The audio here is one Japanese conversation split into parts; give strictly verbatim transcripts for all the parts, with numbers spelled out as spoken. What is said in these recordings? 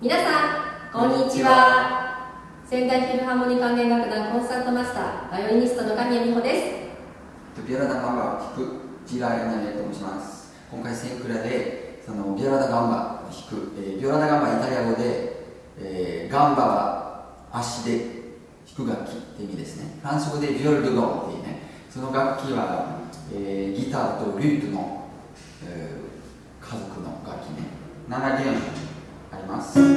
皆さんこんにちは。仙台フィルハーモニー管弦楽団コンサートマスターバイオリニストの神谷美穂です。 ビオラダガンバを弾くジラーヤナレと申します。今回センクラでそのビオラダガンバを弾く、えー、ビオラダガンバイタリア語で、えー、ガンバは足で弾く楽器って意味ですね。フランス語でビオルドゴンっていうね、その楽器は、えー、ギターとリュートの、えー、家族の楽器ね。なな弦あります。とフ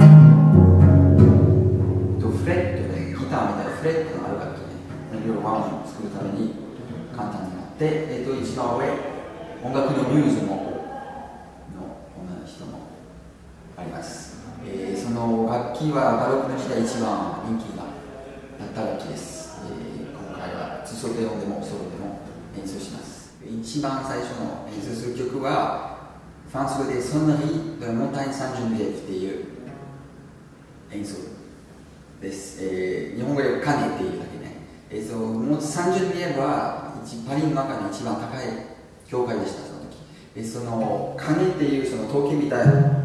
レットでギターみたいなフレットのある楽器ね。いろいろ和音を作るために簡単になって、えー、と一番上音楽のミューズもの女の人もあります。えー、その楽器はバロックの時代一番人気があった楽器です。えー、今回はツソテオンでもソロでも演奏します。一番最初の演奏する曲はフランス語でソンナリー・ド・モンタイン・サン・ジュンビエフっていう演奏です。えー、日本語でカネっていうだけね。えー、そのサン・ジュンビエフはパリの中の一番高い教会でした、その時。えー、そのカネっていうその陶器みたいなずっ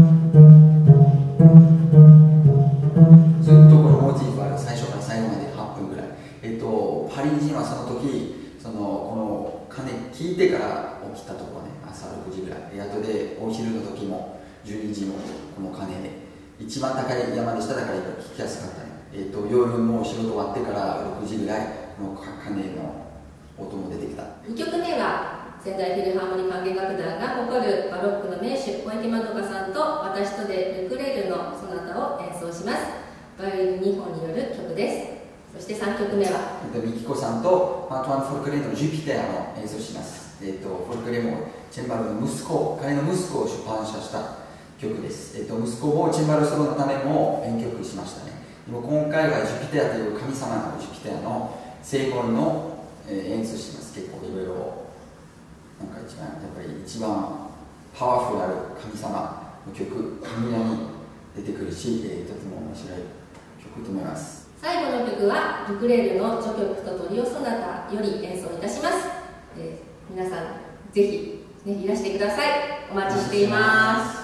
とこのモチーフは最初から最後まではっぷんぐらい。えー、とパリ人はその時そのこの鐘聞いてから起きたところね、朝ろくじぐらい。で後でお昼の時もじゅうにじもこの鐘で一番高い山でしただから聞きやすかったね。えー、と夜もう仕事終わってからろくじぐらいこの鐘の音も出てきた。 にきょくめは仙台フィルハーモニー管弦楽団が誇るバロックの名手小池まどかさんと私とでルクレールのソナタを演奏します。バイオリンにほんによる曲です。そしてさんきょくめはミキコさんとアントワン・フォルクレーのジュピテアを演奏します。えー、とフォルクレーもチェンバロの息子、彼の息子を出版した曲です。えー、と息子をチェンバロソロのためも編曲しましたね。でも今回はジュピテアという神様のジュピテアの聖言の、えー、演奏します。結構いろいろなんか一番やっぱり一番パワフルある神様の曲、神谷に出てくるし、えー、とても面白い曲と思います。 最後の曲はルクレールの序曲とトリオソナタより演奏いたします。えー、皆さんぜひ、ね、いらしてください。お待ちしています。